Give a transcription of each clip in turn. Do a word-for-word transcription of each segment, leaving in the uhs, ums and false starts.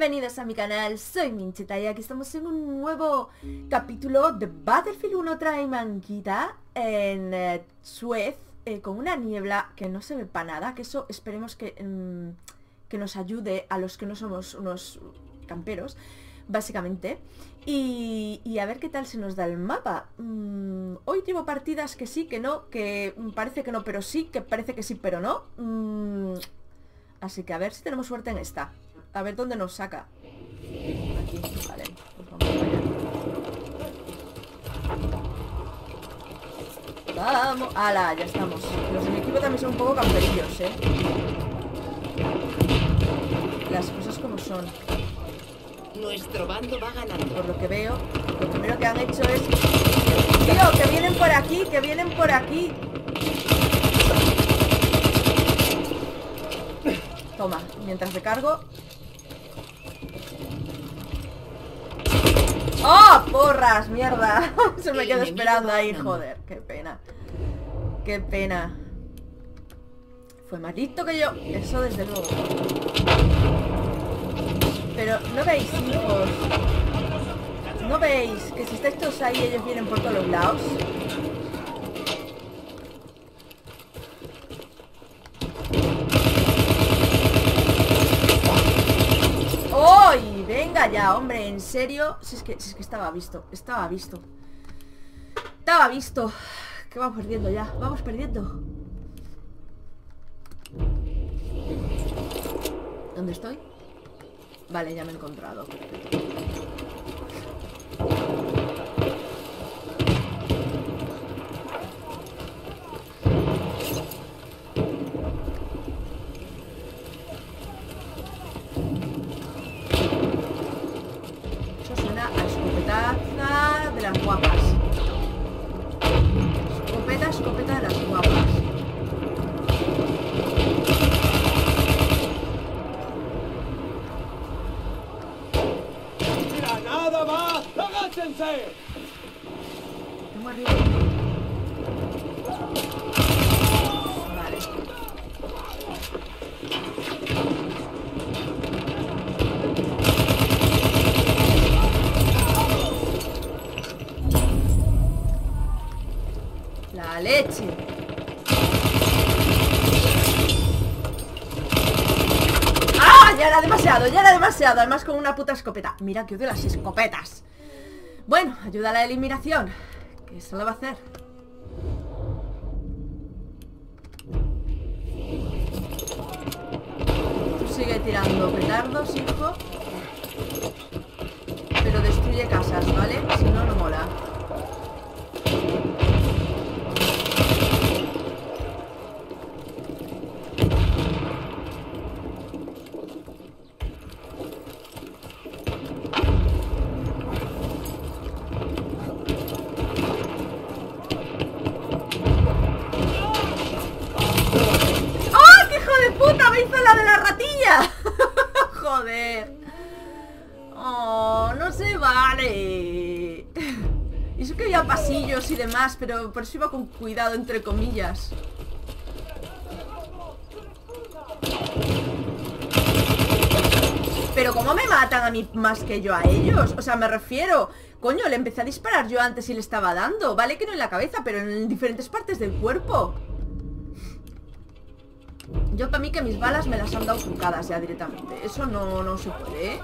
Bienvenidos a mi canal, soy Mincheta y aquí estamos en un nuevo capítulo de Battlefield uno Traimanquita en eh, Suez, eh, con una niebla que no se ve para nada, que eso esperemos que, mm, que nos ayude a los que no somos unos camperos, básicamente. Y, y a ver qué tal se nos da el mapa. Mm, hoy llevo partidas que sí, que no, que parece que no, pero sí, que parece que sí, pero no. Mm, así que a ver si tenemos suerte en esta. A ver dónde nos saca. Aquí, vale, pues vamos allá. Vamos, ala, ya estamos. Los de mi equipo también son un poco camperillos, eh. Las cosas como son. Nuestro bando va ganando. Por lo que veo, lo primero que han hecho es... ¡Tío, que vienen por aquí! ¡Que vienen por aquí! Toma, mientras recargo... ¡Oh, porras! ¡Mierda! Se me quedó esperando ahí, joder. ¡Qué pena! ¡Qué pena! Fue más listo que yo. Eso desde luego. Pero, ¿no veis, hijos? ¿No veis que si estáis todos ahí ellos vienen por todos los lados? ¡Ay! Venga ya, hombre, en serio. Si es que, si es que estaba visto, estaba visto. Estaba visto. Que vamos perdiendo ya, vamos perdiendo. ¿Dónde estoy? Vale, ya me he encontrado. Eso suena a escopetaza de las guapas. Escopeta, escopeta de las guapas. Tengo arriba. Vale. La leche. ¡Ah! Ya era demasiado, ya era demasiado. Además con una puta escopeta. Mira que odio las escopetas. Bueno, ayuda a la eliminación. Que eso lo va a hacer. Tú sigue tirando petardos, hijo. Pero destruye casas, ¿vale? Si no, no mola. Joder. Oh, no se vale. Y eso que había pasillos y demás, pero por eso iba con cuidado, entre comillas. Pero ¿cómo me matan a mí más que yo a ellos? O sea, me refiero... Coño, le empecé a disparar yo antes y le estaba dando. Vale que no en la cabeza, pero en diferentes partes del cuerpo. Yo para mí que mis balas me las han dado trucadas ya directamente. Eso no, no se puede, ¿eh?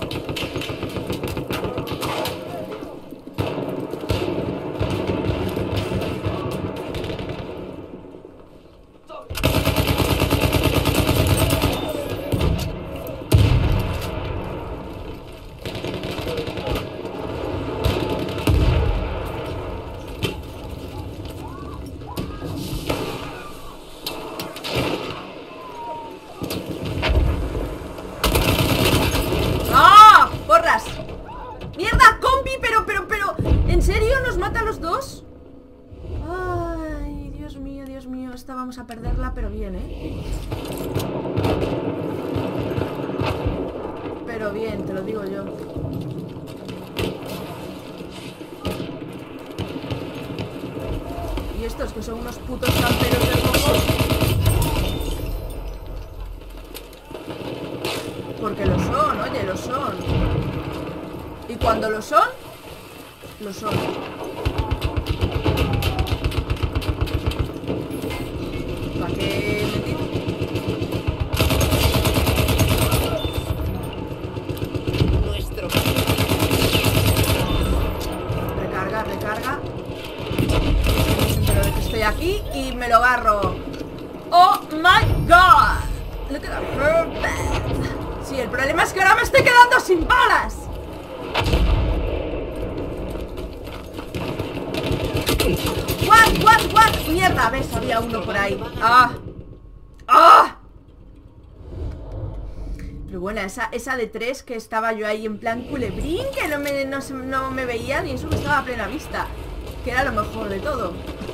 Vamos a perderla, pero bien, ¿eh? Pero bien, te lo digo yo. Y estos que son unos putos camperos del coco. Porque lo son, oye, lo son. Y cuando lo son, lo son. ¿Para qué mentir? Nuestro Recarga, recarga. Pero de que estoy aquí y me lo agarro. ¡Oh my god! Look at that. Sí, el problema es que ahora me estoy quedando sin balas. What, what, what. Mierda, ves, había uno por ahí. Ah. Ah. Pero bueno, esa, esa de tres que estaba yo ahí en plan culebrín, que no me, no, se- no me veía ni eso, que estaba a plena vista. Que era lo mejor de todo.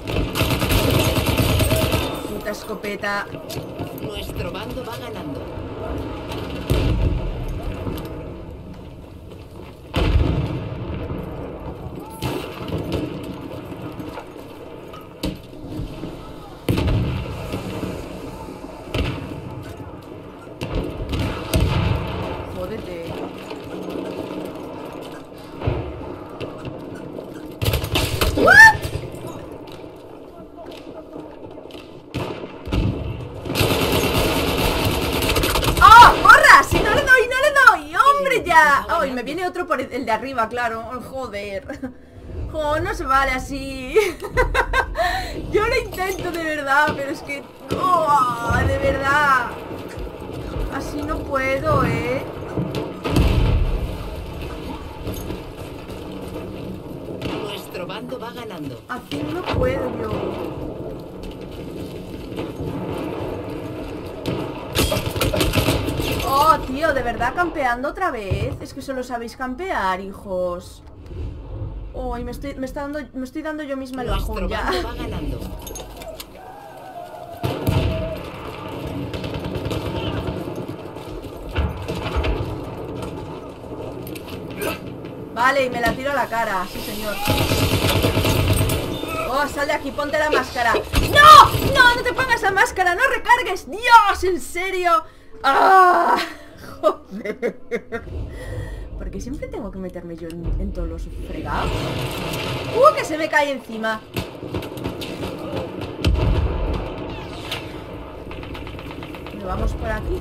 Puta escopeta. Nuestro bando va ganando. Jódete. ¿What? ¡Oh, porra! Si no le doy, no le doy. ¡Hombre, ya! ¡Ay, me viene otro por el de arriba, claro! Oh, joder. Oh, no se vale así. Yo lo intento de verdad, pero es que... ¡Oh, de verdad! Así no puedo, ¿eh? Nuestro bando va ganando. Así no puedo yo. Oh, tío, ¿de verdad campeando otra vez? Es que solo sabéis campear, hijos. Oh, y me estoy, me está dando, me estoy dando yo misma el Nuestro bajón ya. bando va ganando. Vale, y me la tiro a la cara, sí señor. Oh, sal de aquí, ponte la máscara. ¡No! ¡No, no te pongas la máscara! ¡No recargues! ¡Dios! ¿En serio? ¡Ah! Joder. ¿Por qué siempre tengo que meterme yo en, en todos los fregados? ¡Uh, que se me cae encima! ¿Me vamos por aquí?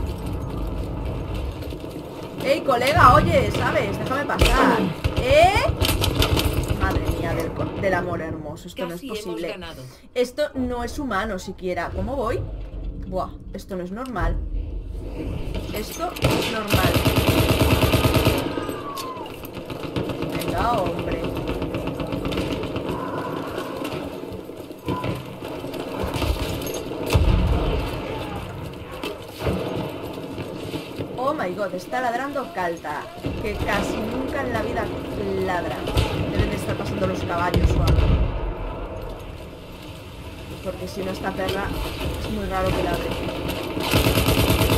¡Ey, colega! Oye, ¿sabes? Déjame pasar. ¿Eh? Madre mía, del, co- del amor hermoso. Esto no es Casi hemos posible. ganado. Esto no es humano siquiera. ¿Cómo voy? Buah, esto no es normal. Esto es normal. Venga, hombre. Oh my god, está ladrando Calta, que casi nunca en la vida ladra. Deben de estar pasando los caballos o algo. Porque si no, esta perra es muy raro que ladre.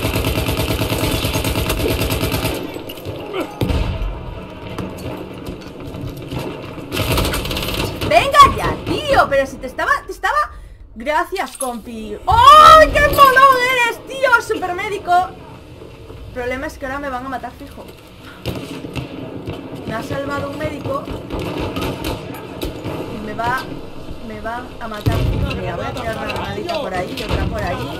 ¡Venga ya, tío! Pero si te estaba... Te estaba... Gracias, compi. ¡Ay, qué molón eres, tío! Supermédico. El problema es que ahora me van a matar fijo. Me ha salvado un médico y me va... Me va a matar fijo. Mira, voy a tirar una granadita por ahí y otra por ahí.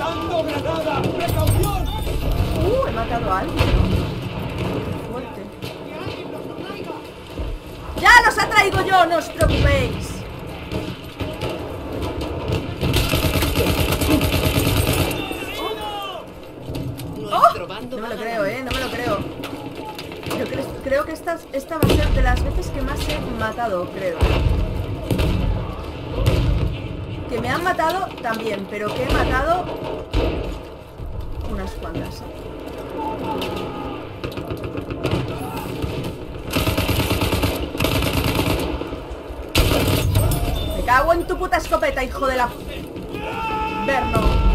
Uh, he matado a alguien. Qué fuerte. ¡Ya los ha traído yo! ¡No os preocupéis! Nuestro bando No me va lo creo, ganando. eh, no me lo creo. Yo cre- creo que esta, esta va a ser de las veces que más he matado, creo. Que me han matado también, pero que he matado unas cuantas, ¿eh? Me cago en tu puta escopeta, hijo de la... Verno.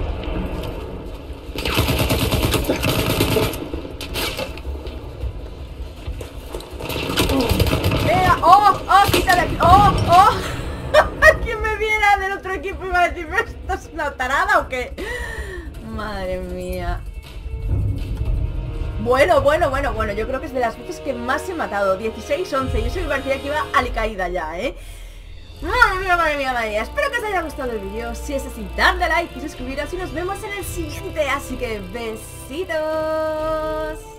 Venga, oh, oh, quita de aquí, oh, oh. ¿Quién me viera del otro equipo iba a decir, ¿esto es una tarada o qué? Madre mía. Bueno, bueno, bueno, bueno, yo creo que es de las veces que más he matado. Dieciséis, once, y eso me parecía que iba alicaída ya, ¿eh? Madre mía, madre mía, madre mía. Espero que os haya gustado el vídeo. Si es así, dadle a like y suscribiros y nos vemos en el siguiente. Así que besitos.